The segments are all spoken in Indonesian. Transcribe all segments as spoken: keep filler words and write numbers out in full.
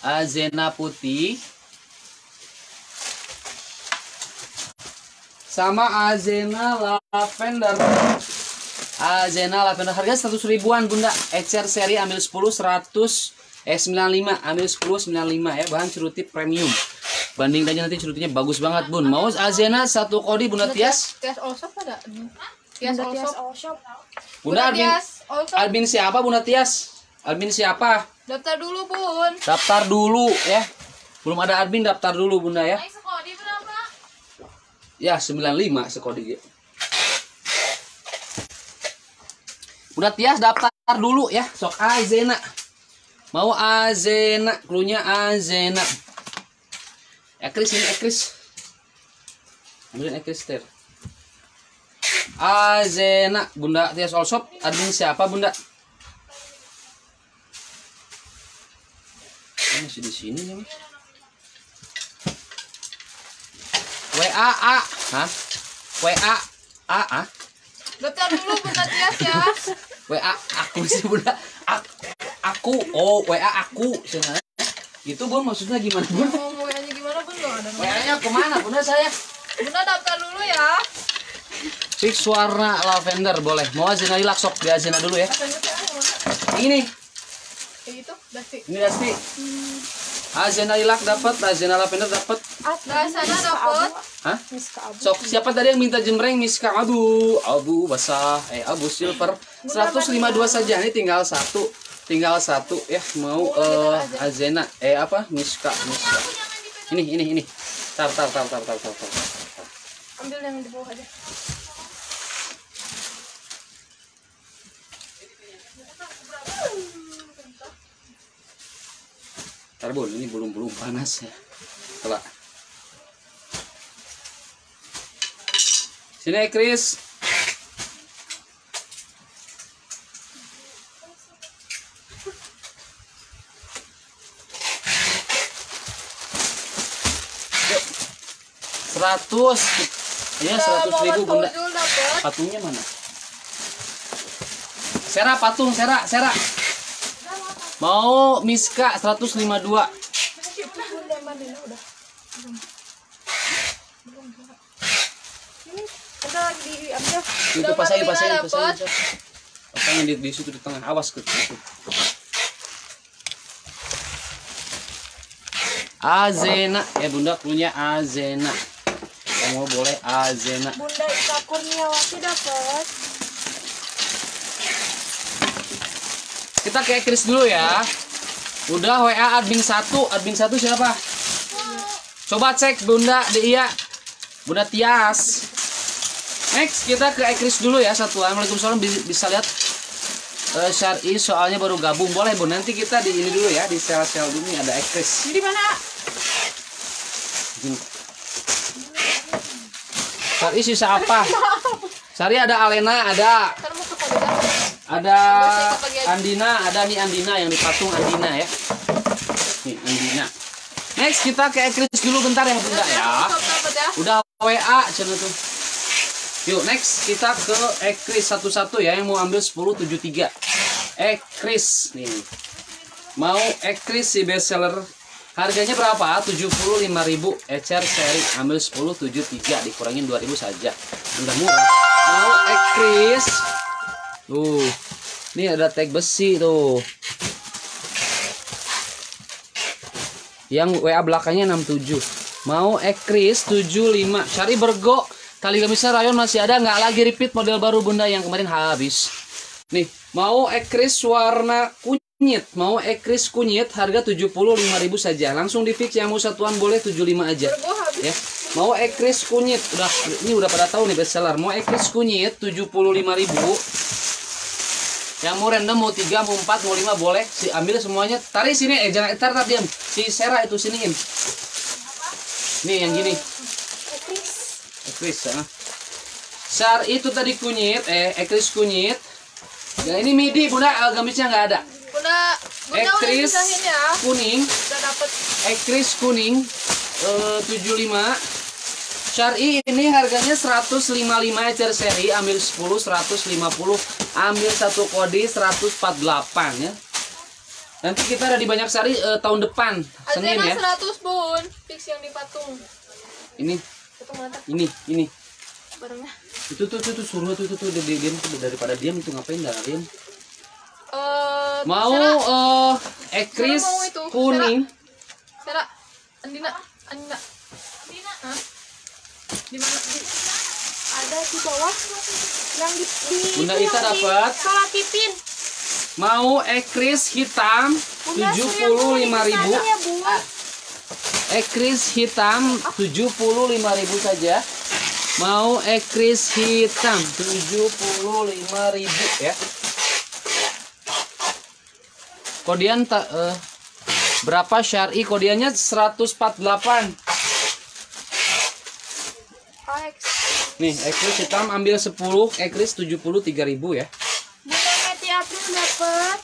Azena putih sama Azena lavender. Azena lavender harga seratus ribuan Bunda. Ecer seri ambil sepuluh seratus eh sembilan puluh lima, ambil sepuluh sembilan puluh lima ya. Bahan ceruti premium. Banding aja nanti cerutinya bagus banget Bun. Mau Azena satu kodi Bunda Tias? Tias all shop ada. Tias all shop. Bunda admin, admin siapa Bunda Tias? Admin siapa? Daftar dulu Bun. Daftar dulu ya. Belum ada admin, daftar dulu Bunda ya. Sekodi berapa? Ya sembilan puluh lima sekodi. Bunda Tias daftar dulu ya. Sok Azena. Mau Azena, klunya Azena. Ekris ini ekris. Ambilin ekris ter. Azena, Bunda Tias all shop. Admin siapa Bunda? Ini masih di sini ya Mas. W A A, hah? W A A A. Daftar dulu Bunda Tias ya. W A aku sih Bunda. Aku, aku. Oh, W A aku. Sebenarnya. Itu Bun maksudnya gimana Bun? Mau W A-nya gimana Bun? Enggak ada. W A-nya kemana Bunda saya? Bunda daftar dulu ya. Fix warna lavender boleh. Mau Azena lilac sok di Azena dulu ya. Ini. Kayak gitu, Dasti. Ini Dasti. Hmm. Azena lilac dapat, Azena lavender dapat. Nah, sana dapat. Hah? Sok siapa tadi yang minta jemreng? Miska abu, abu basah, eh abu silver. seratus lima puluh dua saja. Ini tinggal satu. Tinggal satu ya mau uh, Azena eh apa Miska Miska. Ini ini ini. Tar tar tar tar tar tar. tar. Ambil yang di bawah aja. Tar Bun, ini belum belum panas ya. Coba. Sini Chris. Seratus, ya seratus ribu Bunda. Patungnya mana? Sera patung, Sera, Sera. Mau Miska seratus lima puluh dua. Itu pasangin, pasangin, pasangin. Pasangin di, di situ di tengah. Awas ke situ. Azena, ya Bunda punya Azena. Kamu boleh Azena. Bunda Ika Kurniawati dapat. Kita ke Kris dulu ya. Udah W A admin satu, admin satu siapa? Coba cek Bunda Dia, Bunda Tias. Next kita ke Ekris dulu ya satu. Waalaikumsalam, bisa lihat uh, Syari soalnya baru gabung. Boleh Bun, nanti kita di ini dulu ya, di sel-sel dulu nih ada Ekris. Di mana? Syari sisa apa? Syari ada Alena, ada ada Andina, ada nih Andina yang dipatung Andina ya. Nih Andina. Next kita ke Ekris dulu bentar ya Bunda ya. Udah W A channel tuh. Yuk next kita ke Ekris satu-satu ya yang mau ambil sepuluh tujuh puluh tiga. Ekris nih. Mau Ekris si bestseller. Harganya berapa? tujuh puluh lima ribu. Ecer seri ambil sepuluh tujuh puluh tiga, dikurangin dua ribu saja. Udah murah. Mau Ekris. Tuh. Ini ada tag besi tuh. Yang W A belakangnya enam tujuh. Mau Ekris tujuh puluh lima. Cari bergo. Kali gamisnya rayon masih ada, nggak lagi repeat model baru Bunda yang kemarin habis. Nih, mau Ekris warna kunyit, mau Ekris kunyit harga tujuh puluh lima ribu saja. Langsung di fix yang mau satuan boleh tujuh puluh lima aja. Ya. Mau Ekris kunyit, udah ini udah pada tahu nih bestseller. Mau Ekris kunyit tujuh puluh lima ribu. Yang mau random mau tiga, mau empat, mau lima boleh. Si ambil semuanya. Tarik sini eh jangan tar tar diam. Si Sera itu siniin. Nih yang gini. Ekris, ah. Sar itu tadi kunyit, eh Ekris kunyit. Ya ini midi Bunda, gamisnya nggak ada. Bunda, Bunda Ekris ya. kuning. Udah dapet. Ekris kuning eh, tujuh puluh lima. Syari ini harganya seratus lima puluh lima ecer seri, ambil sepuluh seratus lima puluh, ambil satu kode seratus empat puluh delapan ya. Nanti kita ada di Banyak Sari uh, tahun depan, Senin Azena ya. seratus bun, fix yang dipatung. Ini, Patung mana? ini, ini. Barangnya. Itu tuh, tuh, tuh, suruh tuh, tuh, tuh, dia diam tuh, daripada diam itu ngapain dah diam. Eh, Mau Sera, uh, ekris Sera mau itu, kuning. Sera, Andina, Andina. Andina. Hah? Di mana? Di, ada di bawah. Yang di, di Bunda itu Ita yang di dapat. Salah Pipin. Mau ekris hitam tujuh puluh lima ribu. Ya, Bu. Ekris hitam tujuh puluh lima ribu saja. Mau ekris hitam tujuh puluh lima ribu ya. Kodian tak eh, berapa syari? Kodiannya seratus empat puluh delapan. Alex. Nih, ekris hitam ambil sepuluh, ekris tujuh puluh tiga ribu ya. Bunda Meti April dapat.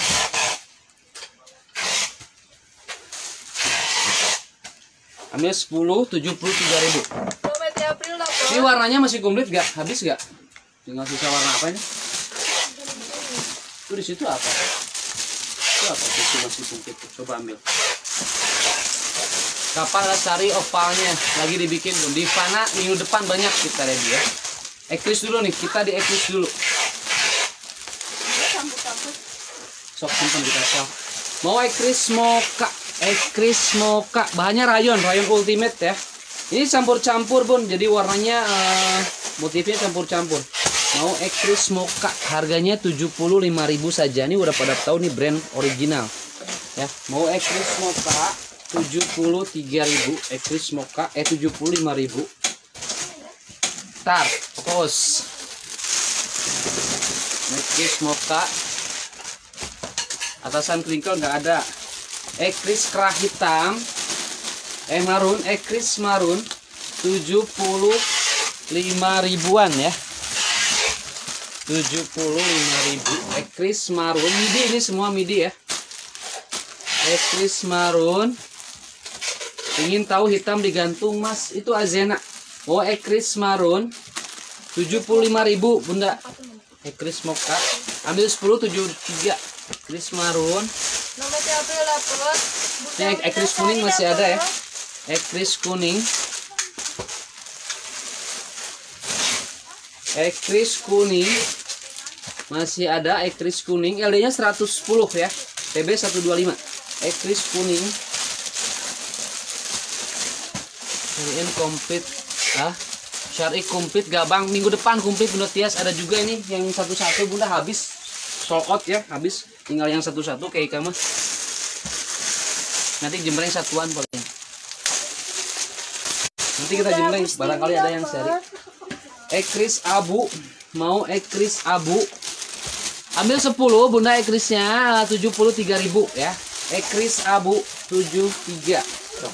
Ambil sepuluh, tujuh puluh tiga ribu. Bunda Meti April dapat. Ini warnanya masih komplit gak? Habis gak? Tinggal sisa warna apa ini? Itu di situ apa? Itu apa? Itu masih komplit. Coba ambil. Kapan ada cari opalnya? Lagi dibikin belum? Di Fana minggu depan banyak kita ready ya. Ekris dulu nih, kita di ekris dulu. Sok simpan di kasel. Mau ekris moka, ekris moka. Bahannya rayon, rayon ultimate ya. Ini campur-campur bun, jadi warnanya uh, motifnya campur-campur. Mau ekris moka, harganya tujuh puluh lima ribu saja. Ini udah pada tahu nih brand original. Ya, mau ekris moka tujuh puluh tiga ribu, ekris moka eh tujuh puluh lima ribu. Tar, kos. Ekris moka. Atasan crinkle nggak ada. Ekris kerah hitam. Eh marun, ekris marun tujuh puluh lima ribuan ya. tujuh puluh lima ribu. Ekris marun, midi ini semua midi ya. Ekris marun. Ingin tahu hitam digantung Mas? Itu Azena. Oh, ekris marun tujuh puluh lima ribu, Bunda. Ekris moka. Ambil sepuluh, tujuh puluh tiga. Ekris marun. Nomor April dapat. Ini ekris kuning masih ada ya. Ekris kuning. Ekris kuning. Masih ada ekris kuning. L D-nya seratus sepuluh ya. T B seratus dua puluh lima. Ekris kuning. Ini komplit. Ah, syari komplit gabang. Minggu depan komplit Bunda Tias. Ada juga ini yang satu-satu Bunda habis. Sold out ya, habis. Tinggal yang satu-satu kayak kamu. Nanti jembreng satuan paling. Nanti kita jembreng, barangkali ada yang seri. Ekris abu, mau ekris abu. Ambil sepuluh Bunda ekrisnya tujuh puluh tiga ribu ya. Ekris abu tujuh puluh tiga. So.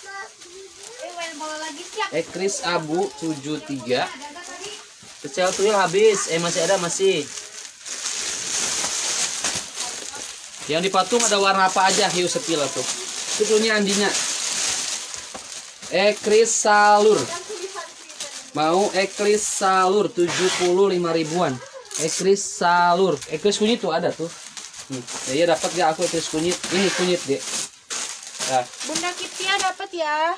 Ekris abu tujuh puluh tiga. Kecil tuyul habis, eh masih ada masih. Yang dipatung ada warna apa aja? Hiu sepil tuh. Itu punya Andina. Ekris salur. Mau ekris salur tujuh puluh lima ribuan. Ekris salur. Ekris kunyit tuh ada tuh. Nih, ya dapat gak aku ekris kunyit? Ini kunyit deh. Nah. Bunda Kitia dapat ya.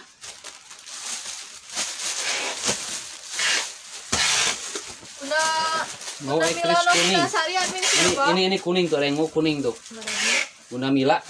Bunda Mau ekris kuning. Ini, ini ini kuning tuh, rengo kuning tuh. Bunda Mila.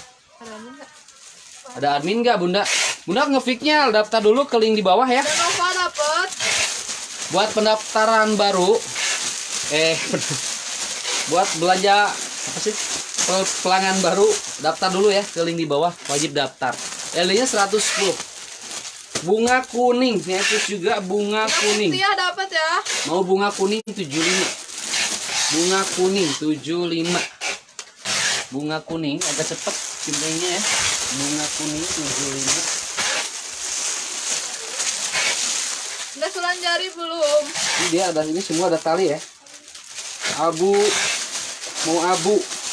Ada admin nggak Bunda? Bunda ngefiknya daftar dulu ke link di bawah ya. Nova dapat. Buat pendaftaran baru, eh buat belanja apa sih pelanggan baru, daftar dulu ya ke link di bawah, wajib daftar. L D-nya seratus sepuluh. Bunga kuning, ya terus juga bunga kuning. Iya dapat ya. Mau bunga kuning tujuh puluh lima. Bunga kuning tujuh puluh lima. Bunga kuning agak cepet jumlahnya ya. Bunga kuning tujuh puluh lima. Udah sulan jari belum? Ini dia ada, ini semua ada tali ya. Abu, mau abu.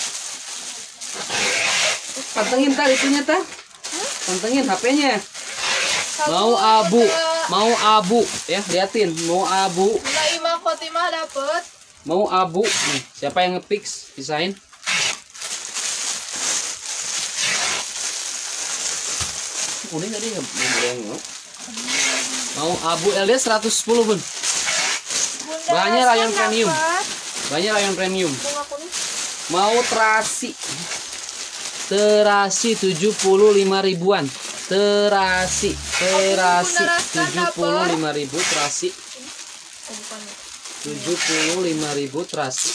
Pantengin tar itunya tar. Pantengin H P-nya. Mau abu, mau abu ya, liatin. Mau abu. Bunda Ima Khotimah dapat. Mau abu. Nih, siapa yang nge-fix? Pisahin. kuning tadi nggak boleh mau. Mau abu L D seratus sepuluh bun. Bahannya rayon premium. Bahannya rayon premium. Mau terasi. Terasi tujuh puluh lima ribuan. Terasi, terasi tujuh puluh lima ribu terasi. tujuh puluh lima ribu terasi.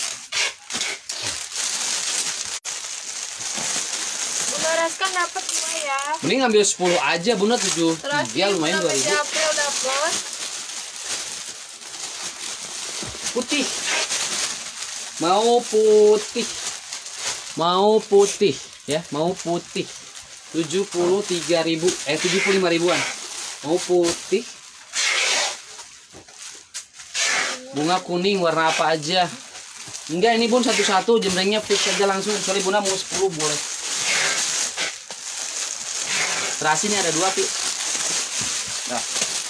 Bunda Raskan dapat dua ya. Mending ngambil sepuluh aja Bunda, tujuh. Dia lumayan dua ribu. April dapat. Putih. Mau putih. Mau putih ya, mau putih. tujuh puluh tiga ribu eh tujuh puluh lima ribuan. Mau putih. Bunga kuning warna apa aja? Enggak, ini Bun satu-satu, jembrengnya fix aja langsung. Kecuali Bunda mau sepuluh boleh. Terasi ini ada dua, Pi. Nah.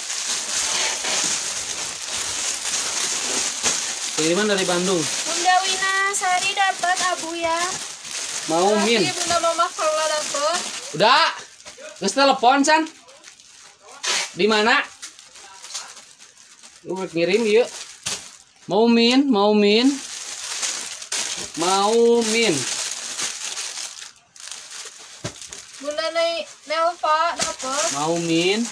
Kiriman dari Bandung. Bunda Wina Sari dapat abu ya. Mau min. Bunda Mama Carla dapat. Udah. Nges telepon San. Di mana? Lu ngirim yuk. Mau min, mau min. Mau min. Bunda Nei Nelva dapat. Mau min.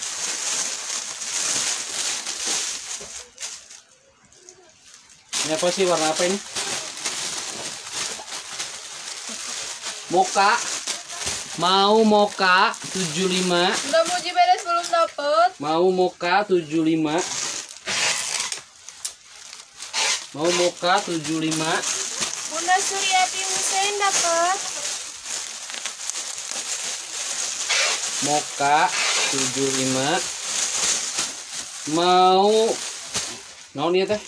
Ini apa sih, warna apa ini? Moka. Mau moka tujuh puluh lima. Bunda Muji beres belum dapat. Mau moka tujuh puluh lima. Mau moka tujuh puluh lima. Bunda Suryati Hussein dapat. Moka tujuh puluh lima. Mau mau nih teh.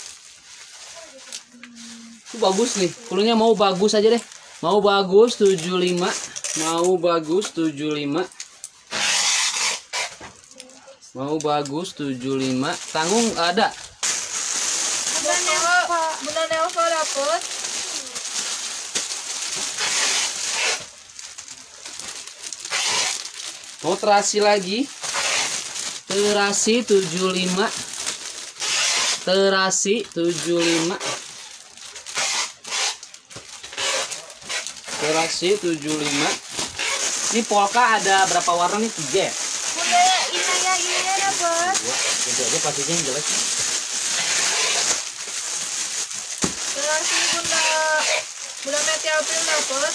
Itu bagus nih. Kulungnya mau bagus aja deh. Mau bagus tujuh puluh lima. Mau bagus tujuh puluh lima. Mau bagus tujuh puluh lima. Tanggung ada. Bunda Nelva, Bunda Nelva dapat. Mau terasi lagi. Terasi tujuh puluh lima. Terasi tujuh puluh lima. Terasi tujuh puluh lima. Ini polka ada berapa warna nih? Tiga. Bunda Inaya Inaya dapat. Jadi aja pastinya yang jelek. Terasi Bunda Bunda Meti April dapat.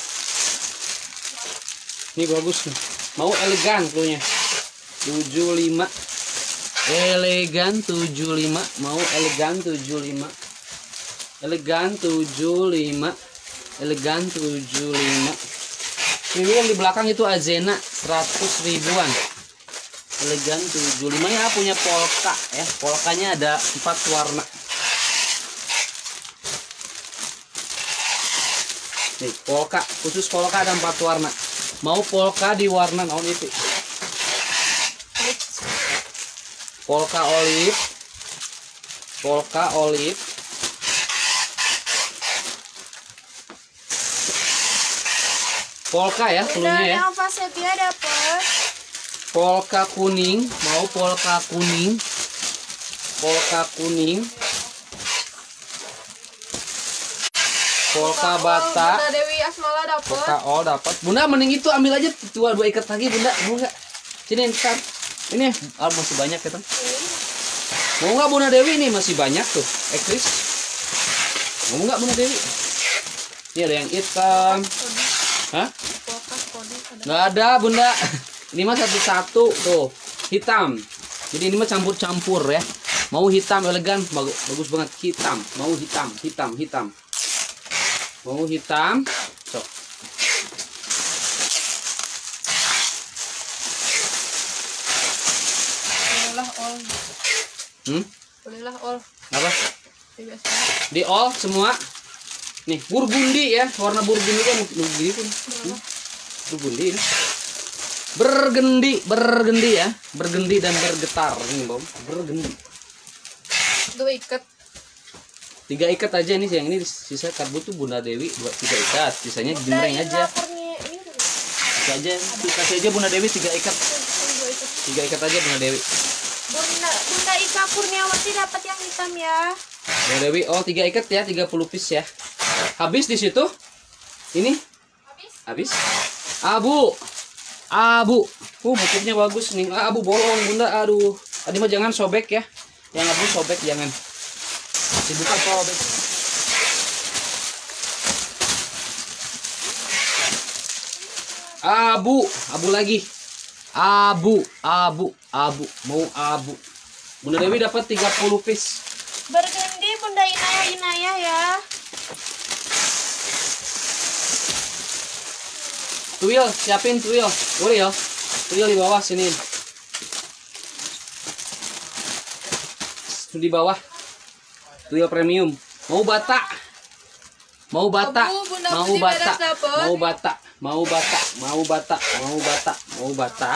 Ini bagus nih. Mau elegan klunya. tujuh puluh lima. Elegan tujuh puluh lima. Mau elegan tujuh puluh lima. Elegan tujuh puluh lima. Elegan tujuh puluh lima. Ini yang di belakang itu Azena seratus ribuan. Elegan tujuh puluh lima ya, punya polka ya. Polkanya ada empat warna. Nih, polka, khusus polka ada empat warna. Mau polka di warna naon itu? Polka olive. Polka olive. Polka ya, klunya ya. Nelva Sepia dapat. Polka kuning, mau polka kuning. Polka kuning. Polka bata. Bunda Dewi Asmala dapat. Polka all dapat. Bunda mending itu ambil aja dua dua ikat lagi Bunda. Mau enggak? Sini ntar. Ini ah, masih banyak ya, Bang. Mau enggak Bunda Dewi ini masih banyak tuh. Ekris. Mau enggak Bunda Dewi? Ini ada yang hitam. Hah? Nggak ada Bunda. Ini mah satu-satu tuh. Hitam. Jadi ini mah campur-campur ya. Mau hitam elegan, bagus, bagus banget. Hitam. Mau hitam, hitam, hitam. Mau hitam. Sok. Bolehlah all. Hmm? Bolehlah all. Apa? Biasa. Di all semua. Nih, burgundi ya. Warna burgundi kan burgundi pun. Hmm? Burgundi ini. Bergendi, bergendi ya. Bergendi dan bergetar ini, Bom. Bergendi. Dua ikat. Tiga ikat aja nih, yang ini sisa karbu tuh Bunda Dewi dua tiga ikat, sisanya jembreng aja. Sisa aja, kasih aja Bunda Dewi tiga ikat. Tiga ikat aja Bunda Dewi. Bunda Bunda Ika Kurniawati dapat yang hitam ya. Bunda Dewi, oh tiga ikat ya, tiga puluh piece ya. Habis di situ? Ini? Habis. Habis. Abu. Abu. Uh, motifnya bagus nih. Ah, abu bolong Bunda. Aduh. Tadi mah jangan sobek ya. Yang abu sobek jangan. Dibuka sobek. Abu, abu lagi. Abu, abu, abu. Mau abu. Bunda Dewi dapat tiga puluh piece. Bergendi Bunda Inaya Inaya ya. Tuil, siapin tuil. Tuil, tuil di bawah sini. Di bawah. Tuil premium. Mau bata. Mau bata. Abu, Bunda Mau Putih bata. beres dapet. Mau bata. Mau bata. Mau bata. Mau bata. Mau bata.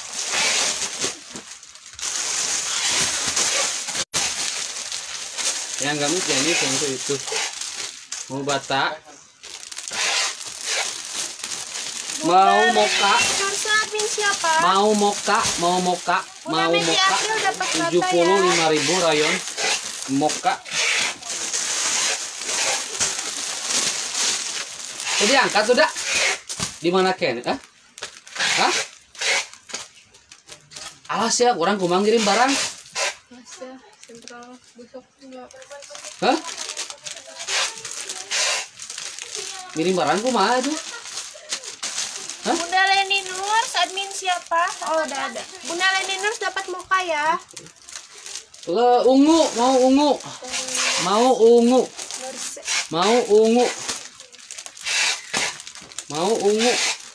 Yang enggak mungkin ini tentu itu. Mau bata. Mau moka. Nursa admin siapa? Mau moka, mau moka, Bunda mau Messi moka. April dapat berapa tujuh puluh lima ya? ribu rayon. Moka. Jadi angkat udah. Di mana Ken? Hah? Hah? Alas ya, orang kumang ngirim barang. Mas ya, sentral busuk enggak. Hah? Ngirim barang kumaha tuh? Hah? Bunda Leni Nurs admin siapa? Oh, udah ada. Bunda Leni Nurs dapat moka ya. Le, ungu, mau ungu. Mau ungu. Nurs. Mau ungu. Mau ungu.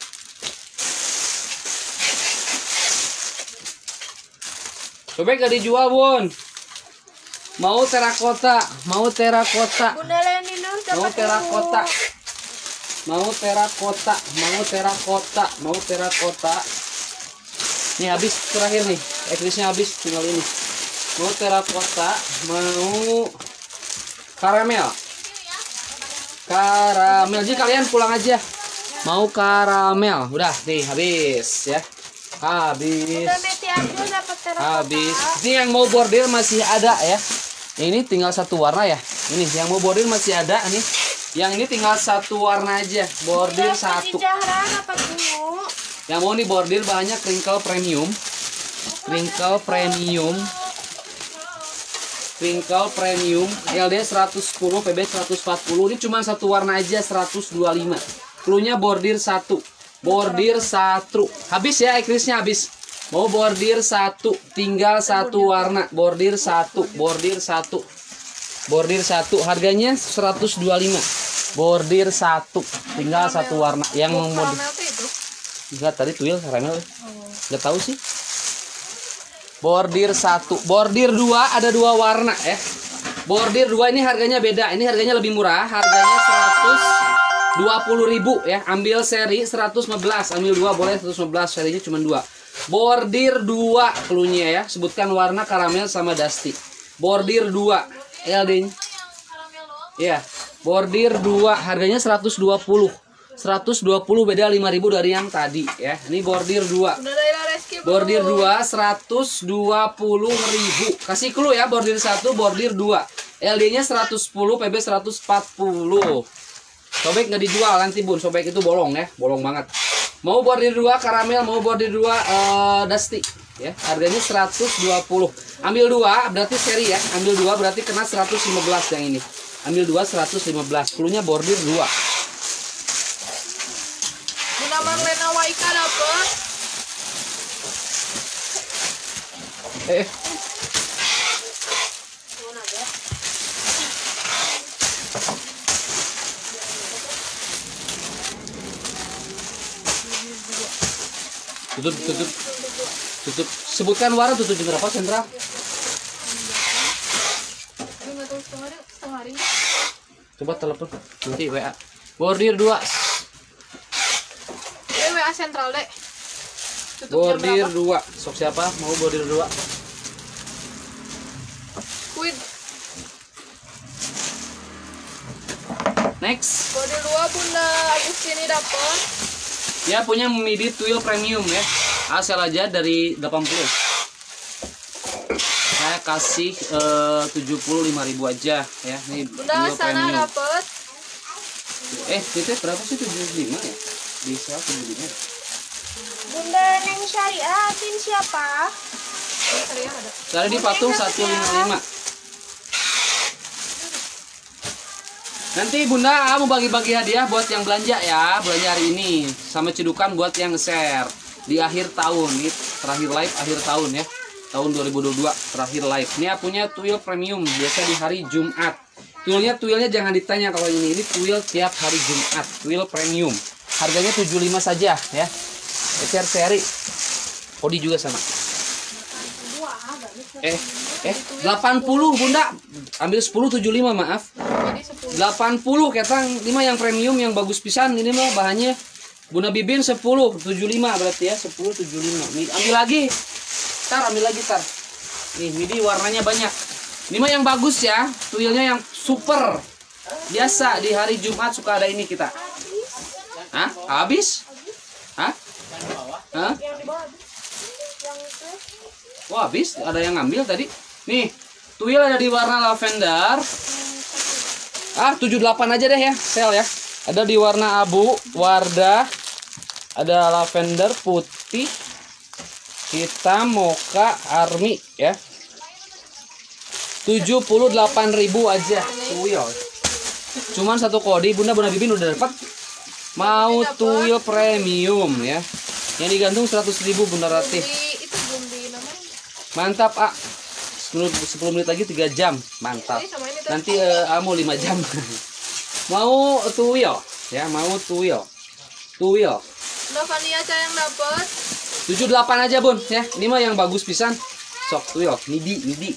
Coba gak dijual, Bun. Mau terakota, mau terakota. Bunda Leni Nurs dapat Mau terakota. ungu. Mau terakota, mau terakota, mau terakota. Nih habis terakhir nih. Ekrisnya habis tinggal ini. Mau terakota, mau karamel. Karamel. Jadi kalian pulang aja. Mau karamel. Udah, nih habis ya. Habis. Bunda Messi April dapat terakota. Habis. Ini yang mau bordir masih ada ya. Ini tinggal satu warna ya. Ini yang mau bordir masih ada nih. Yang ini tinggal satu warna aja, bordir Bunda satu. Putri Zahra dapat ungu. Yang mau nih bordir banyak crinkle premium. Crinkle premium. Crinkle premium L D seratus sepuluh, P B seratus empat puluh. Ini cuma satu warna aja, seratus dua puluh lima. Cluenya bordir satu. Bordir satu. Habis ya, ekrisnya habis. Mau bordir satu, tinggal satu warna. Bordir satu, bordir satu. Bordir satu, harganya seratus dua puluh lima. Bordir satu, tinggal satu warna. Yang mau Karamel tuh itu. enggak tadi tuil karamel. Enggak tahu sih. Bordir satu, bordir dua ada dua warna ya. Bordir dua ini harganya beda. Ini harganya lebih murah, harganya seratus dua puluh ribu ya. Ambil seri seratus lima belas, ambil dua boleh seratus lima belas, serinya cuma dua. Bordir dua cluenya ya. Sebutkan warna karamel sama dusty. Bordir dua L D-nya. Iya, bordir dua harganya seratus dua puluh. seratus dua puluh beda lima ribu dari yang tadi ya. Ini bordir dua. Bunda Laila Reski Bordir dua seratus dua puluh ribu. Kasih clue ya, bordir satu, bordir dua. L D-nya seratus sepuluh, P B seratus empat puluh. Sobek nggak dijual nanti, Bun. Sobek itu bolong ya, bolong banget. Mau bordir dua karamel, mau bordir dua uh, dusty ya. Harganya seratus dua puluh. Ambil dua berarti seri ya. Ambil dua berarti kena seratus lima belas yang ini. Ambil dua seratus lima belas. Cluenya bordir dua. Bunda Marlena Waika dapat. Eh. Tutup, tutup, tutup. Sebutkan warna tutup berapa, Sandra? Gue nggak tahu setengah hari, setengah hari. Coba telepon nanti W A. Bordir dua. Eh, W A sentral deh. Tutup jam Bordir berapa? dua. Sok siapa mau bordir dua? Quid. Next. Bordir dua Bunda Agustini dapat. Ya punya midi tuil premium ya. Asal aja dari delapan puluh. Saya kasih eh, tujuh puluh lima ribu aja ya. Ini Bunda sana dapat. Eh, itu berapa sih? tujuh puluh lima ya? Bisa tujuh puluh lima. Bunda Neng Syariah, Tin siapa? Tadi di patung seratus lima puluh lima. Nanti Bunda mau bagi-bagi hadiah buat yang belanja ya, belanja hari ini. Sama cedukan buat yang share di akhir tahun. Ini terakhir live akhir tahun ya. Tahun dua ribu dua puluh dua terakhir live. Ini punya tuil premium biasa di hari Jumat. Tuilnya tuilnya jangan ditanya kalau ini. Ini tuil tiap hari Jumat, tuil premium. Harganya tujuh puluh lima saja ya. Share seri. Kodi juga sama. Eh, eh delapan puluh Bunda. Ambil sepuluh tujuh puluh lima maaf. delapan puluh ketang lima yang premium yang bagus pisan ini mah bahannya Bunda Bibin sepuluh tujuh puluh lima berarti ya sepuluh tujuh puluh lima. Ambil lagi. Tar ambil lagi tar. Nih midi warnanya banyak. Ini mah yang bagus ya. Tuilnya yang super. Biasa di hari Jumat suka ada ini kita. Hah? Habis? Hah? Hah? Wah, habis ada yang ngambil tadi. Nih, tuil ada di warna lavender. Ah, tujuh puluh delapan aja deh ya, sel ya. Ada di warna abu, wardah. Ada lavender, putih, hitam, mocha, army ya. tujuh puluh delapan ribu aja. Tuil. Cuman satu kode, Bunda Bunda Bibin udah dapat. Mau tuil premium ya. Yang digantung seratus ribu Bunda Ratih. Mantap, ah. sepuluh menit lagi tiga jam. Mantap. Nanti uh, Amu lima jam. Mau tuil ya, mau tuil. Tuil. Novania yang dapat. tujuh puluh delapan aja, Bun, ya. Ini mah yang bagus pisan. Sok tuil, midi, midi.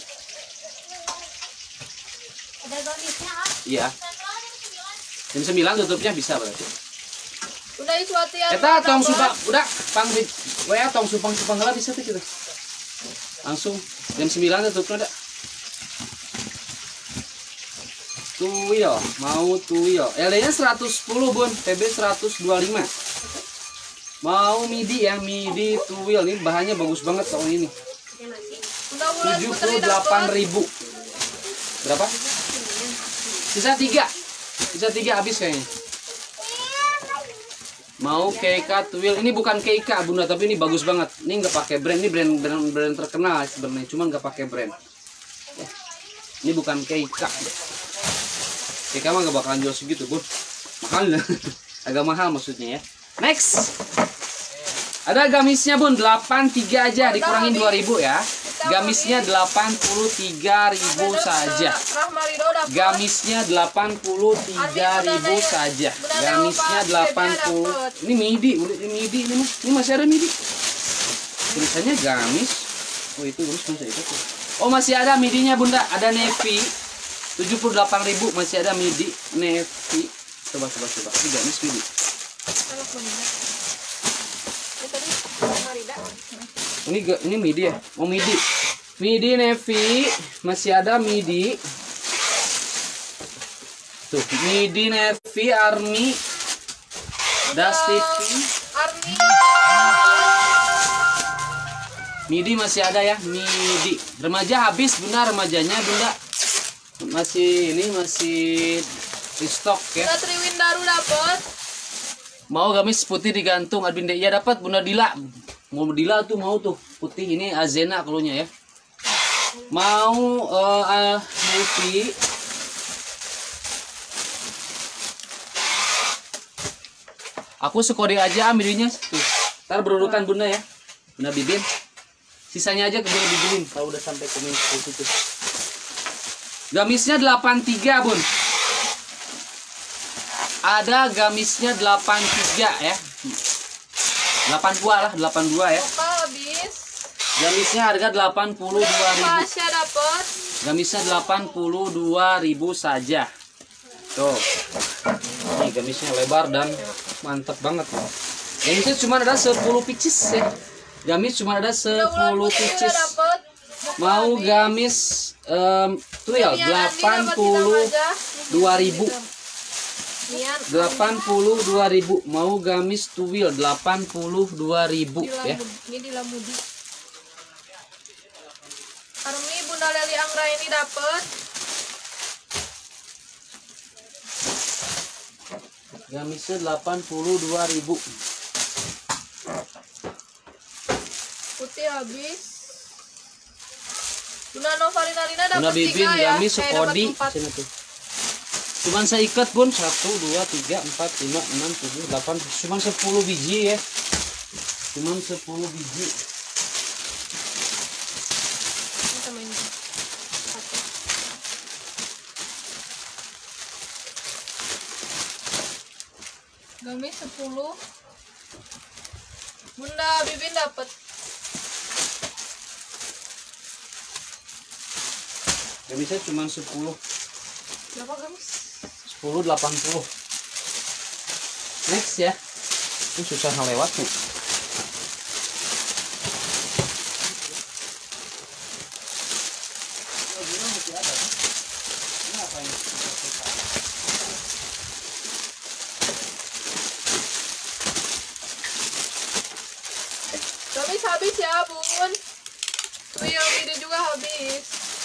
Ada gamisnya, ah. Iya. Jam sembilan tutupnya bisa berarti. Udah isuati ya. Eta tong supang, udah pang we tong supang-supang heula bisa teh kita. Langsung jam sembilan tutupnya ada. Tuil, mau tuil. L D-nya seratus sepuluh, Bun. T B seratus dua puluh lima. Mau midi ya, midi tuil. Ini bahannya bagus banget tahun ini. tujuh puluh delapan ribu. Berapa? Sisa tiga. Sisa tiga habis kayaknya. Mau Keika tuil. Ini bukan Keika, Bunda, tapi ini bagus banget. Ini nggak pakai brand, ini brand brand, brand terkenal sebenarnya, cuman nggak pakai brand. Ini bukan Keika. Keika mah nggak bakalan jual segitu, Bun. Mahal. Agak mahal maksudnya ya. Next. Ada gamisnya, Bun, delapan puluh tiga aja, dikurangin dua ribu ya. Gamisnya delapan puluh tiga ribu saja. Gamisnya delapan puluh tiga ribu saja. Gamisnya delapan puluh. Ini midi, ini midi ini, ini masih ada midi. Tulisannya gamis. Oh, itu gamis masa itu. Oh, masih ada midinya, Bunda. Ada navy. tujuh puluh delapan ribu masih ada midi navy. Coba coba coba. Ini gamis midi. Ini ini midi ya? Oh, midi. Midi navy masih ada midi. Tuh, midi navy army. Dusty army. Midi masih ada ya, midi. Remaja habis, Bunda, remajanya, Bunda. Masih ini masih di stok ya. Bunda Triwindaru dapat. Mau gamis putih digantung Admin D. Iya dapat, Bunda Dila. Mau Dila tuh mau tuh putih ini Azena kalunya ya. Mau uh, uh, navy. Aku sekode aja ambilnya tuh. Ntar berurutan, Bunda ya. Bunda Bibin. Sisanya aja ke Bunda Bibin kalau udah sampai komen itu. Gamisnya delapan puluh tiga, Bun. Ada gamisnya delapan puluh tiga ya. delapan puluh dua lah, delapan puluh dua ya. Habis. Gamisnya harga delapan puluh dua ribu. Pasnya dapat. Gamisnya delapan puluh dua ribu saja. Tuh. Nih gamisnya lebar dan mantap banget. Gamisnya cuma ada sepuluh pieces ya. Gamis cuma ada sepuluh pieces. Mau gamis um, tuh ya delapan puluh dua ribu. Nian delapan puluh dua ribu. Mau gamis tuwil delapan puluh dua ribu ya. Ini di Lamudi. Armi Bunda Leli Anggra ini dapat Gamisnya delapan puluh dua ribu. putih habis. Bunda Novalina Lina dapat Bunda Bibin tiga ya. gamis Eh, dapat sekodi. empat. Sini tuh. Cuman saya ikat pun satu, dua, tiga, empat, lima, enam, tujuh, delapan, cuman sepuluh biji ya. Cuman sepuluh biji. Ini sama ini. Satu. Gamis sepuluh. Bunda Bibin dapat Gamisnya cuman sepuluh. berapa gamis? sepuluh delapan puluh. Next ya. Ini susah lewat nih. Gamis habis ya, Bun. Tuh yang ini juga habis.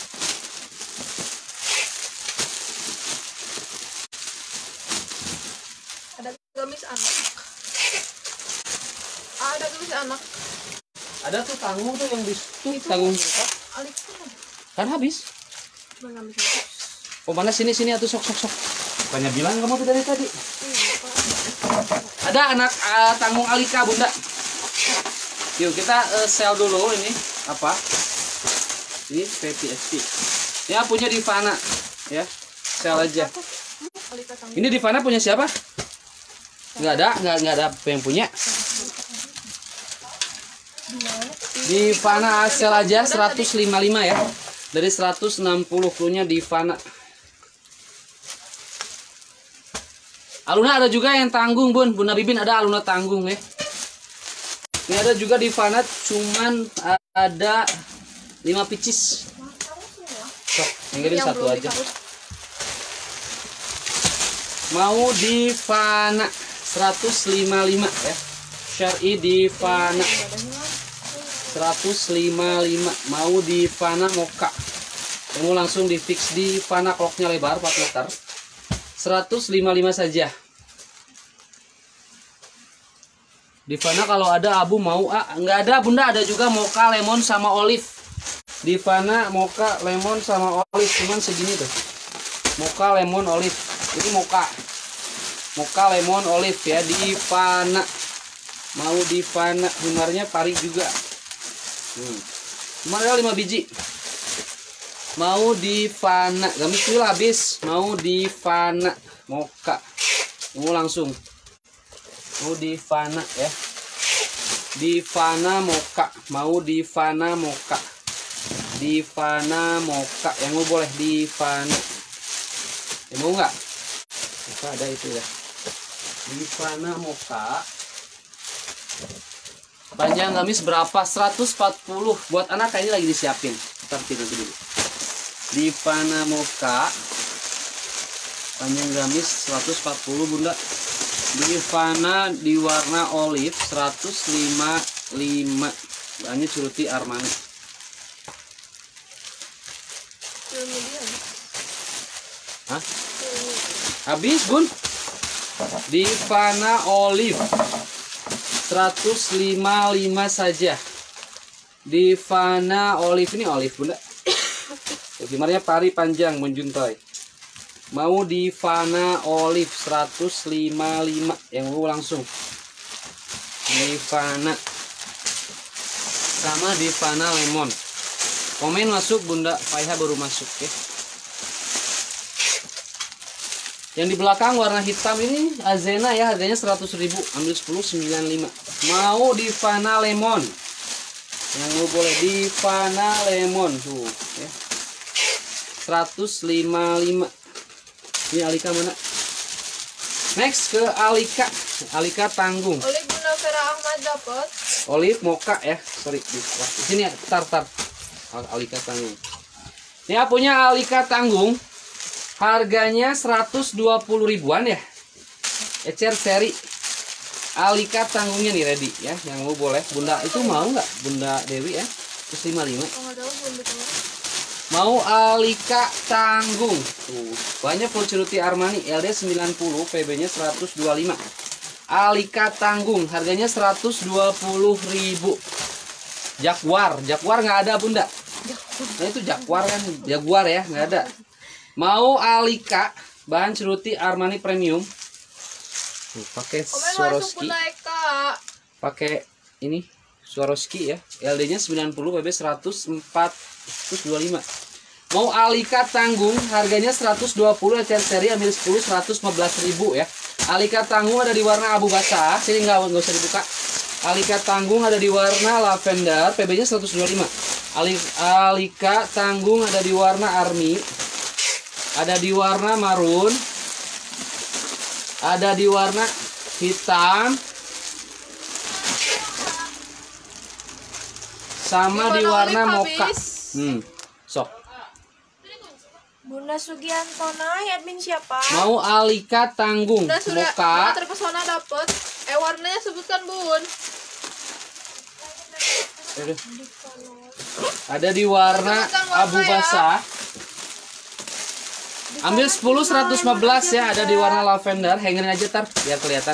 Ada gamis anak. Ada gamis anak. Ada tuh tanggung tuh yang di tuh tanggung berapa? Alik kan. Kan habis. Belum gamis anak. Oh mana sini sini atuh sok sok sok. Bukannya bilang kamu tuh dari tadi. Iya, Pak. Ada anak uh, tanggung Alika Bunda. Yuk kita uh, sel dulu ini apa? Ini P T S P. Ya punya Divana ya. Sel aja. Alika tanggung. Ini Divana punya siapa? Nggak ada, nggak nggak ada yang punya. Divana sel aja seratus lima puluh lima ya. Dari seratus enam puluh punya Divana. Aluna ada juga yang tanggung, Bun. Bunda Bibin ada aluna tanggung ya. Ini ada juga Divana cuman ada lima pieces. Sok, yang satu belum aja. dikarut. Mau Divana seratus lima puluh lima ya. Syari Divana seratus lima puluh lima. Mau Divana Moka. Kamu langsung di fix Divana, kloknya lebar empat meter. seratus lima puluh lima saja. Divana kalau ada abu mau ah nggak ada Bunda, ada juga mocha lemon sama olive. Divana mocha lemon sama olive cuman segini tuh. Mocha lemon olive. Ini mocha. Mocha lemon olive ya Divana. Mau Divana himarnya pari juga. Hmm. Cuma ada lima biji. Mau Divana gamis tuh habis. Mau Divana mocha. Mau langsung. Mau Divana ya. Divana mocha. Mau Divana mocha. Divana mocha. Yang mau boleh Divana. Ya, mau nggak? Apa ada itu ya? Divana mocha. Panjang gamis berapa? seratus empat puluh. Buat anak kayaknya lagi disiapin. Ntar nanti dulu. Divana mocha. Panjang gamis seratus empat puluh Bunda. Divana di warna olive seratus lima puluh lima. Banyak Curuti Armani. Hah? Habis Bun. Divana olive seratus lima puluh lima saja. Divana olive ini olive Bunda. Himarnya pari panjang menjuntai. Mau Divana olive seratus lima puluh lima. Yang mau langsung Divana sama Divana lemon. Komen masuk Bunda Faiha baru masuk ya. Yang di belakang warna hitam ini Azena ya, harganya seratus ribu. Ambil sepuluh sembilan puluh lima. Mau Divana lemon. Yang mau boleh Divana lemon tuh ya. seratus lima puluh lima. Ini Alika mana? Next ke Alika. Alika tanggung. Olive Bunda Vera Ahmad dapat. Olive mocha ya. Sorry. Di sini ya, tar tar. Alika tanggung. Ini punya Alika tanggung. Harganya seratus dua puluh ribuan ya. ecer seri Alika tanggungnya nih ready ya. Yang mau boleh. Bunda itu mau nggak? Bunda Dewi ya. seratus lima puluh lima. Mau Alika tanggung. Tuh, banyak Pulceruti Armani L D sembilan puluh, P B-nya seratus dua puluh lima. Alika tanggung, harganya seratus dua puluh ribu. Jaguar, Jaguar nggak ada Bunda. Nah itu Jaguar kan, Jaguar ya, nggak ada. Mau Alika, bahan ceruti Armani Premium. Tuh, pakai Swarovski. Pakai ini Swarovski ya. L D-nya sembilan puluh, P B seratus empat, seratus dua puluh lima. Mau Alika tanggung, harganya seratus dua puluh, ecer seri ambil sepuluh, seratus lima belas ribu ya. Alika tanggung ada di warna abu basah. Sini nggak nggak usah dibuka. Alika tanggung ada di warna lavender, P B-nya seratus dua puluh lima. Alika tanggung ada di warna army. Ada di warna marun. Ada di warna hitam. Sama di warna mocha. Hmm, sok. Bunda Sugiantona, admin siapa? Mau Alika tanggung, Udah sudah, mocha. Bunda terpesona dapet. Eh warnanya sebutkan Bun. Ada di warna abu basah. Ambil sepuluh, seratus lima belas ya. Ada di warna lavender. Hangerin aja tar biar kelihatan.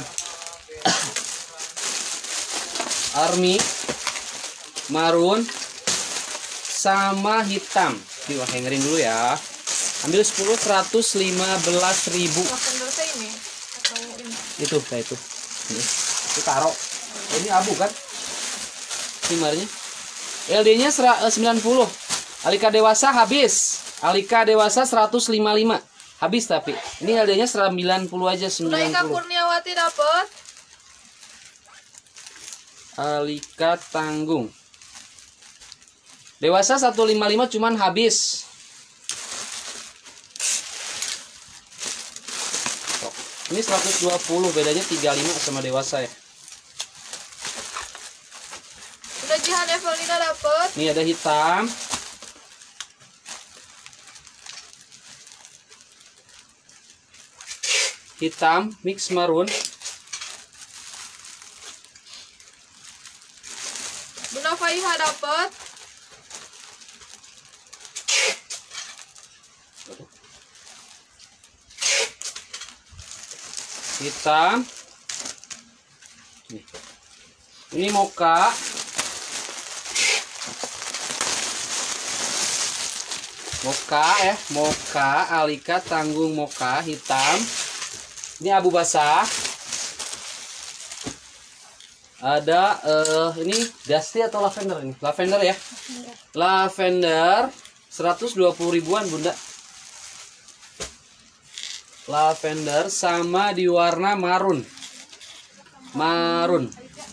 Army, marun, sama hitam. Di hangerin dulu ya. Ambil sepuluh, seratus lima belas ribu. Lavender ini atau ini? Itu kayak itu. Ini. Itu taruh. Ini abu kan? Simarnya. L D-nya sembilan puluh. Alika dewasa habis. Alika dewasa seratus lima puluh lima. Habis tapi. Ini L D-nya sembilan puluh aja, sembilan Ika puluh. Kurniawati dapat. Alika tanggung. Dewasa seratus lima puluh lima cuman habis. Oh, ini seratus dua puluh, bedanya tiga puluh lima sama dewasa ya. Udah Jihan Evelina dapat. Ini ada hitam. Hitam mix marun. Bunda Faiha dapat. Hitam. Nih. Ini mocha. Mocha ya, mocha Alika tanggung mocha hitam. Ini abu basah. Ada uh, ini dusty atau lavender ini? Lavender ya. Lavender seratus dua puluh ribuan Bunda. Lavender sama di warna marun. Marun.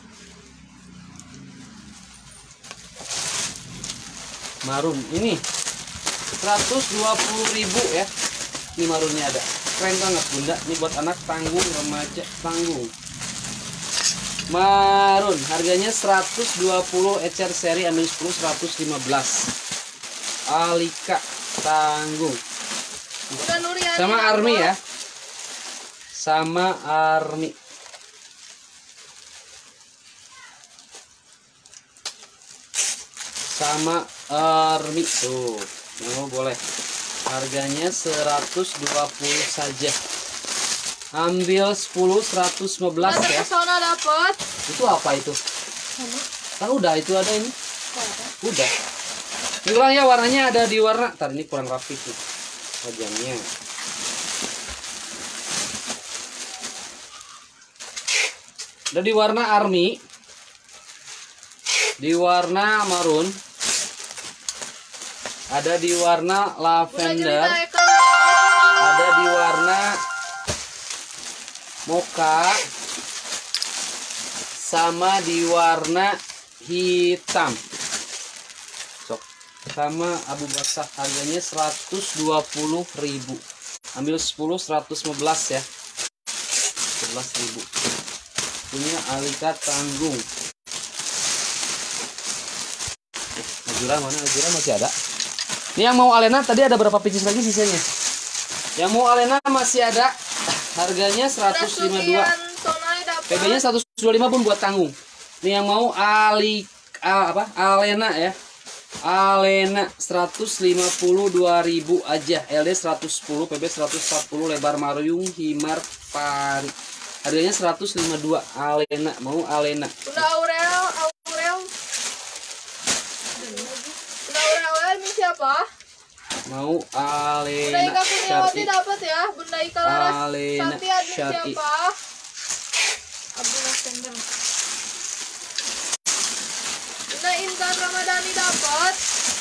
Marun ini seratus dua puluh ribu ya. Ini marunnya ada. Keren banget Bunda. Ini buat anak tanggung, remaja tanggung. Marun harganya seratus dua puluh, ecer seri ambil sepuluh, seratus lima belas. Alika tanggung. Sama army ya. Sama army. Sama army tuh. Yang mau boleh. Harganya seratus dua puluh saja. Ambil sepuluh, seratus lima belas ya. Pesona dapat. Itu apa itu? Ah, udah itu ada ini. Udah. Ini ulang ya, warnanya ada di warna. Ntar ini kurang rapi tuh wajahnya. Ada di warna army. Di warna marun. Ada di warna lavender. Ada di warna mocha. Sama di warna hitam. Sok. Sama abu basah, harganya seratus dua puluh ribu. Ambil sepuluh, seratus lima belas ya. sebelas ribu. Punya Alika tanggung. Najura mana? Najura masih ada. Ini yang mau Alena tadi ada berapa pieces lagi sisanya? Yang mau Alena masih ada. Harganya seratus lima puluh dua. P B-nya seratus dua puluh lima pun buat tanggung. Nih yang mau Ali A, apa? Alena ya. Alena seratus lima puluh dua ribu aja. L D seratus sepuluh, P B seratus empat puluh, lebar maruyung, himar pari. Harganya seratus lima puluh dua. Alena, mau Alena. Bunda Aurel, Aurel. Bunda Aurel, Aurel ini siapa? Mau Alena. Bunda Ika Kurniawati dapat ya. Bunda Ika Laras Alena Santi admin Syar'i. siapa? Abdullah Sender. Bunda Intan Ramadhani dapat.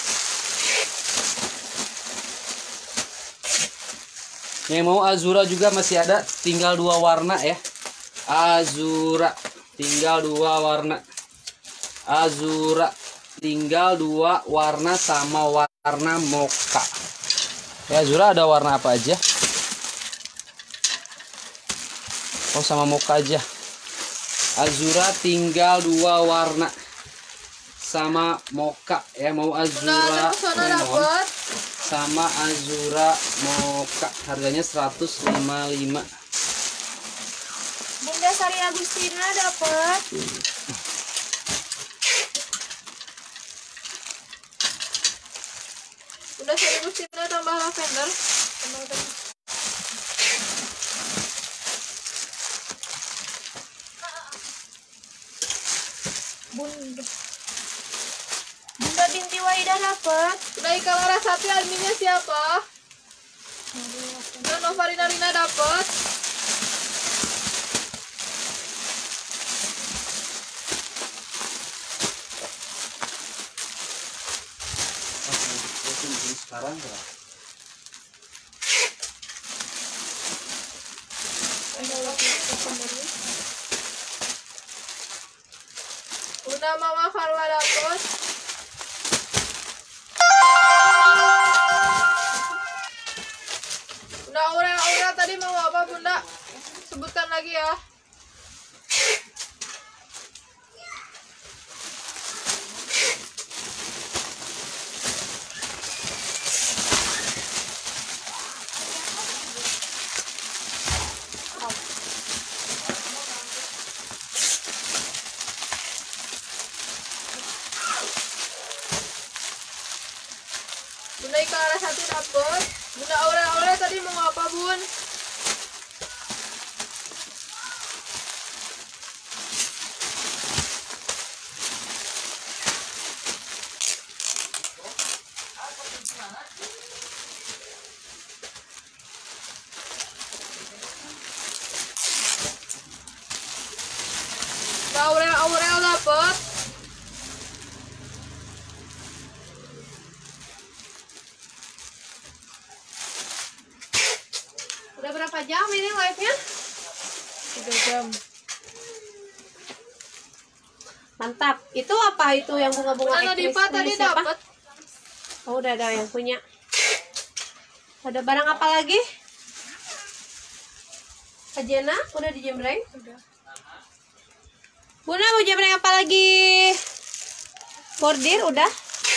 Yang mau Azura juga masih ada, tinggal dua warna ya. Azura tinggal dua warna. Azura tinggal dua warna sama warna mocha. Ya Azura ada warna apa aja? Oh sama mocha aja. Azura tinggal dua warna sama mocha ya. Mau Azura lemon sama Azura mocha, harganya seratus lima puluh lima. Bunda Sari Agustina dapat. Bunda Sari Agustina tambah lavender. Tambah lavender. Bunda Bunda Binti Waidah dapat. Bunda Ika Larasati adminnya siapa? Bunda Novarina Rina dapat. Sekarang berapa? Bunda Mama Farwa dapat. Bunda Aurel, Aurel tadi mau apa Bunda? Sebutkan lagi ya. Bunda Ika Larasati dapat. Bunda Aurel, Aurel tadi mau apa Bun? Bunda Aurel, Aurel dapat. Udah berapa jam ini live-nya? tiga jam. Mantap. Itu apa itu yang bunga-bunga Bunda ekstris Nadifa tadi ini siapa? dapat. Oh, udah ada yang punya. Ada barang apa lagi? Ajena, udah dijembreng? Udah. Bunda mau jembreng apa lagi? Bordir udah?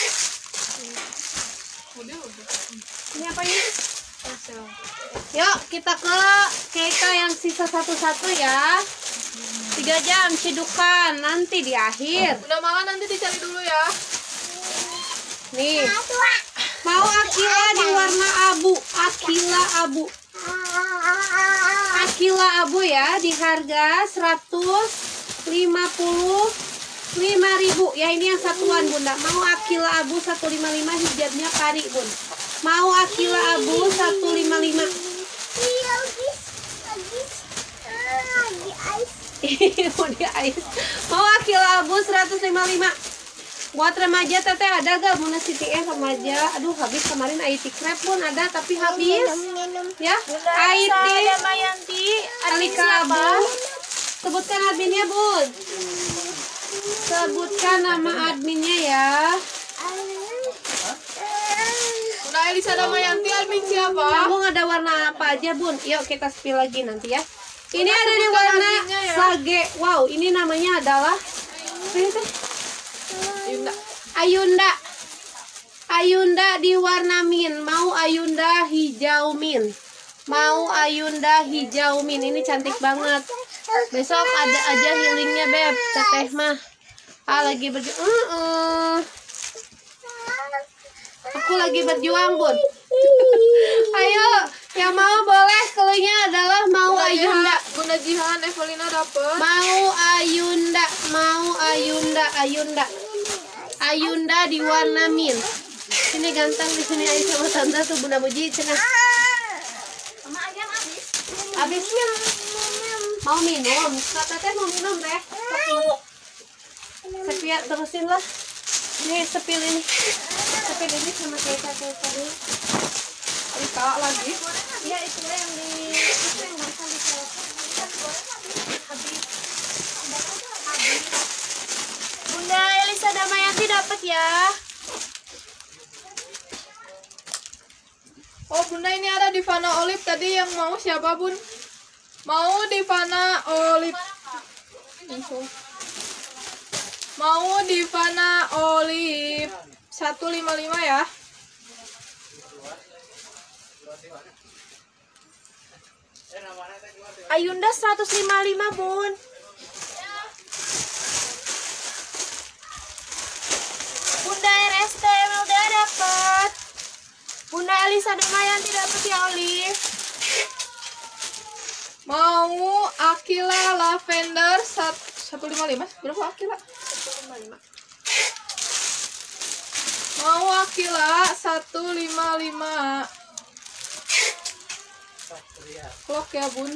Udah, udah. Ini apa ini? Pastel. Yuk kita ke Keika yang sisa satu-satu ya. Tiga jam cedukan nanti di akhir. Bunda Mala nanti dicari dulu ya. Nih. Mau Akila di warna abu. Akila abu. Akila abu ya, di harga seratus lima puluh lima ribu. Ya ini yang satuan Bunda. Mau Akila abu seratus lima puluh lima, hijabnya pari Bun. Mau Akila abu seratus lima puluh lima. Mau di ais. Mau Akila abu seratus lima puluh lima. Buat remaja teteh ada gak Bunda Siti eh remaja? Aduh habis kemarin I T Crab pun ada tapi habis. Ya. I T Ada Mayanti. Alika abu. Sebutkan adminnya Bun. Sebutkan nama adminnya ya. Bunda Elisa Damayanti admin siapa? Kamu ada warna apa aja Bun? Yuk kita spill lagi nanti ya. Ini Bunda, ada di sebutkan warna adminnya ya. sage. Wow, ini namanya adalah apa itu? Yunda. Ayunda. Ayunda di warna mint. Mau Ayunda hijau mint. Mau Ayunda hijau min, ini cantik banget. Besok ada aja healingnya beb, teteh mah. Ah lagi berjuang. Uh -uh. Aku lagi berjuang bun. Ayo, yang mau boleh. Keluarnya adalah mau Bunda Ayunda. Jihan, Bunda Jihan, Evelina dapet. Mau Ayunda, mau Ayunda, Ayunda. Ayunda di warna min. Sini ganteng di sini Ayu sama tante tuh Bunda Muji cenah. Mama ayam habis. Habis min. Mau minum? Kata teh mau minum teh. Sepia terusin lah. Nih sepil ini. Sepil ini sama kayak kayak tadi. Rika lagi. Iya itu yang di itu yang gampang ditelepon. Habis. Habis. Bunda Elisa Damayanti dapat ya. Oh Bunda, ini ada Divana Olive tadi yang mau siapa Bun? Mau Divana Olive. Mau Divana Olive seratus lima puluh lima ya. Ayunda seratus lima puluh lima bun. Bunda R S T Melda dapat. Bunda Elisa Damayanti dapat ya Olive. Mau Akila Lavender seratus lima puluh lima. Berapa Akila? seratus lima puluh lima. Mau Akila seratus lima puluh lima. Klok ya Bun.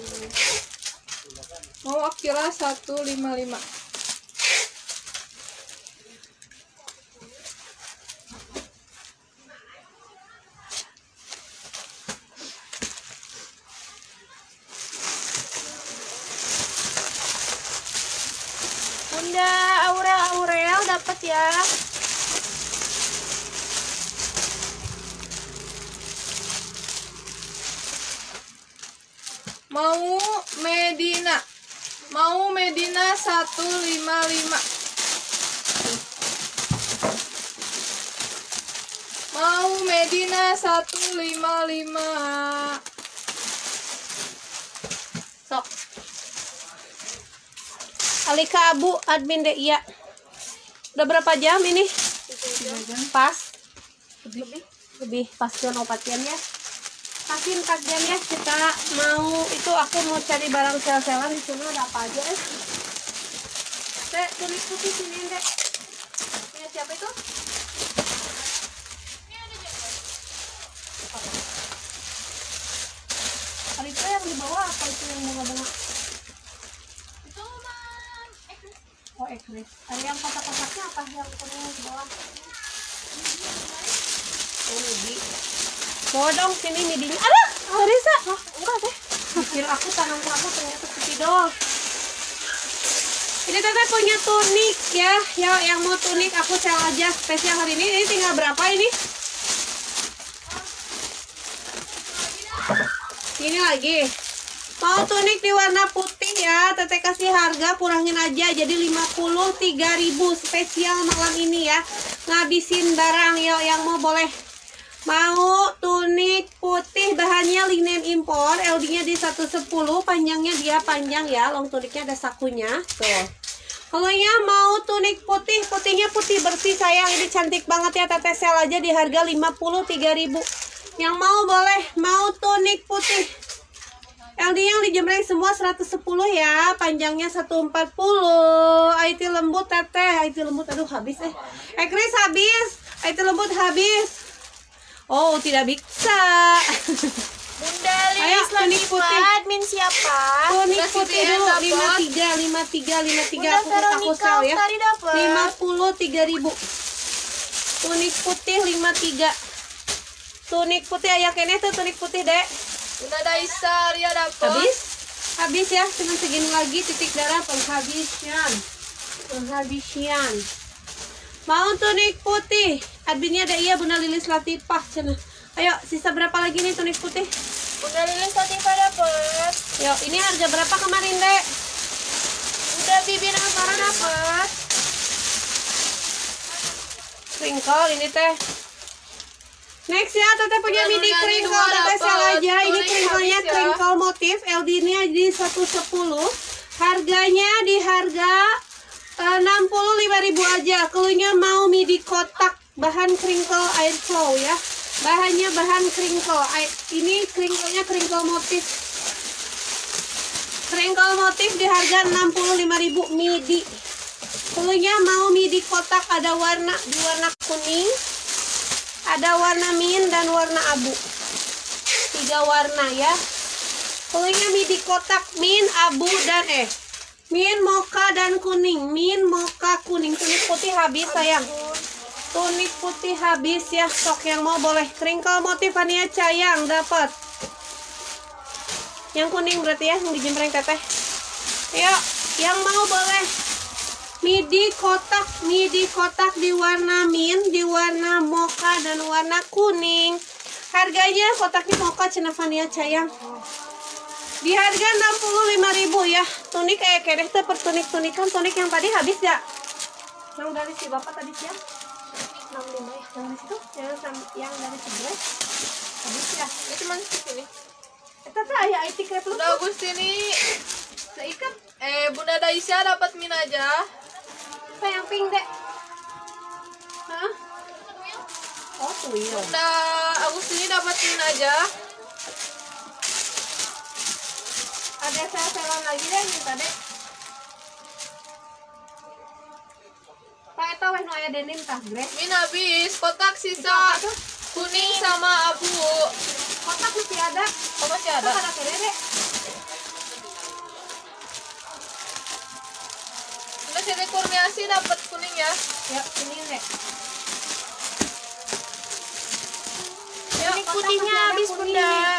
Mau Akila seratus lima puluh lima. Bunda Aurel Aurel dapat ya. Mau Medina. Mau Medina seratus lima puluh lima. Mau Medina seratus lima puluh lima. Sok. Alika Abu admin deh iya. Udah berapa jam ini? Pas. Lebih. Lebih pas dengan opatian ya. Pasin kajian ya, kita mau itu aku mau cari barang sel-selan di sana ada apa aja eh. Dek, tulis putih sini dek. Punya siapa itu? Ini ada Kali itu yang di bawah apa itu yang bunga-bunga? Itu mah ekris. Oh ekris. Ada yang kotak-kotaknya apa yang kuning di bawah? Oh midi. Bawa dong sini midinya. Aduh, Marisa. Oh, enggak deh. Pikir aku tangan kamu ternyata kepidol. Ini teteh punya tunik ya. Ya, yang mau tunik aku sel aja spesial hari ini. Ini tinggal berapa ini? Ini lagi. Mau tunik di warna putih ya. Teteh kasih harga kurangin aja jadi lima puluh tiga ribu spesial malam ini ya. Ngabisin barang yuk yang mau boleh. Mau tunik putih bahannya linen impor, L D-nya di seratus sepuluh, panjangnya dia panjang ya, long tuniknya ada sakunya. Tuh. Kalau mau tunik putih, putihnya putih bersih sayang, ini cantik banget ya, teteh sel aja di harga lima puluh tiga ribu. Yang mau boleh, mau tunik putih. L D yang dijemreng semua seratus sepuluh ya, panjangnya seratus empat puluh. I T lembut teteh, I T lembut aduh habis eh. Ekris habis, I T lembut habis. Oh, tidak bisa. Bunda Lilis lagi admin siapa? Tunik putih dulu lima tiga lima tiga lima tiga aku aku sel ya. lima puluh tiga ribu. Tunik putih lima tiga. Tunik putih aya kene tuh tunik putih, Dek. Bunda Daisa dia dapat. Habis? Habis ya, cuma segini lagi titik darah penghabisnya. Penghabisnya. Mau tunik putih. Adminnya ada iya Bunda Lilis Latifah cenah. Ayo, sisa berapa lagi nih tunik putih? Bunda Lilis Latifah dapat. Yuk, ini harga berapa kemarin, Dek? Udah Bibi Nasara dapat. Sprinkle ini teh. Next ya, Teteh punya Udah, midi Nurani crinkle, dua Teteh sel dapet. aja. Ini Tuning crinkle-nya habis ya. crinkle motif, L D-nya di seratus sepuluh. Harganya di harga eh, enam puluh lima ribu aja. Keluarnya mau midi kotak, bahan crinkle airflow ya. Bahannya bahan crinkle. Ai- Ini crinkle-nya crinkle motif. Crinkle motif di harga enam puluh lima ribu midi. Keluarnya mau midi kotak, ada warna di warna kuning, ada warna mint dan warna abu. Tiga warna ya. Keluarnya midi kotak mint, abu dan eh mint, mocha dan kuning. Mint, mocha, kuning. Tunik putih habis sayang. Tunik putih habis ya. Sok yang mau boleh. Crinkle motif Ania Cayang dapat. Yang kuning berarti ya, yang dijembreng Teteh. Yuk, yang mau boleh. Midi kotak, midi kotak di warna mint, di warna mocha dan warna kuning. Harganya kotaknya mocha cenah Fania Cayang. Di harga enam puluh lima ribu ya. Tunik kayak kereh teh per tunik-tunikan. Tunik yang tadi habis ya? Yang dari si Bapak tadi siang? enam puluh lima ya. Yang di situ? Yang, sam- yang dari si Grace? Habis ya? Ini cuma segini. Eta teh aya etiket lu. Udah Agustini. Seikat. Eh, Bunda Daisya dapat min aja. Apa yang pink dek? Hah? Oh tuyul. Bunda Agustini dapat min aja. Ada sel-selan lagi deh minta deh. Pak eta weh nu aya denim tah Grace. Min habis. Kotak Itu sisa apa tuh? kuning sama abu. Kotak masih ada. Oh, masih Ada ada. ada kere deh. Bunda Siti Kurniasi dapat kuning ya. Ya, ini deh. Ya, Kotak putihnya masih ada habis kuning Bunda. nih.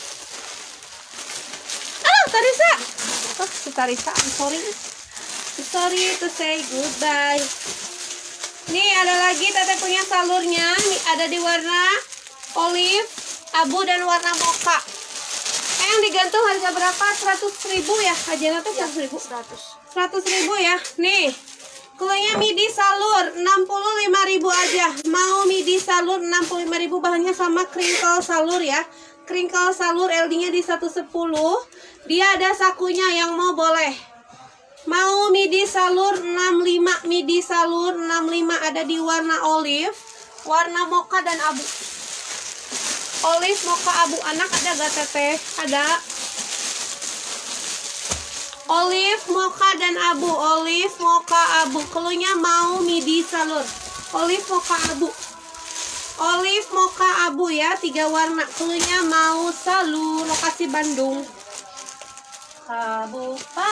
Ah, Tarisa. Oh, si Tarisa, I'm sorry. I'm sorry to say goodbye. Nih ada lagi Teteh punya salurnya. Nih ada di warna olive, abu dan warna mocha. Eh, yang digantung harga berapa? seratus ribu ya? Aja tuh seratus ribu. seratus ribu ya. Nih. Keluarnya midi salur enam puluh lima ribu aja. Mau midi salur enam puluh lima ribu, bahannya sama crinkle salur ya. Crinkle salur L D-nya di seratus sepuluh. Dia ada sakunya, yang mau boleh. Mau midi salur enam puluh lima, midi salur enam puluh lima ada di warna olive, warna mocha dan abu. Olive, mocha, abu. Anak ada gak Teteh? Ada. Olive, mocha dan abu. Olive, mocha, abu. Keluarnya mau midi salur. Olive, mocha, abu. Olive, mocha, abu ya. Tiga warna. Keluarnya mau salur. Lokasi Bandung. Abu.